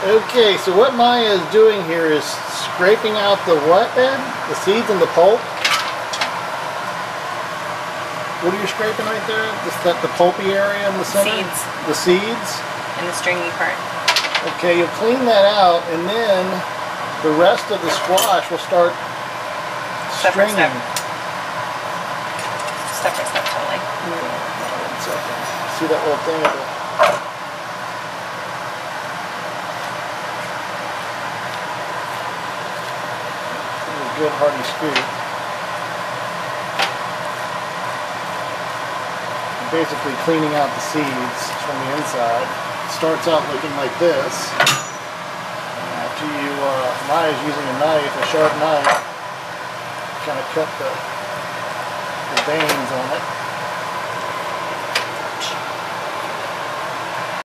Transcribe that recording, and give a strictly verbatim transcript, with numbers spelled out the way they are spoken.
Okay, so what Maya is doing here is scraping out the what, Ed? The seeds and the pulp? What are you scraping right there? Is that the pulpy area in the center? Seeds. The seeds? And the stringy part. Okay, you'll clean that out, and then the rest of the squash will start Step by stringing. step. Step by step, totally. Yeah, one second. See that little thing of it? A good hearty scoop. Basically cleaning out the seeds from the inside. It starts out looking like this. And after you, uh, Maya's using a knife, a sharp knife, kind of cut the, the veins on it.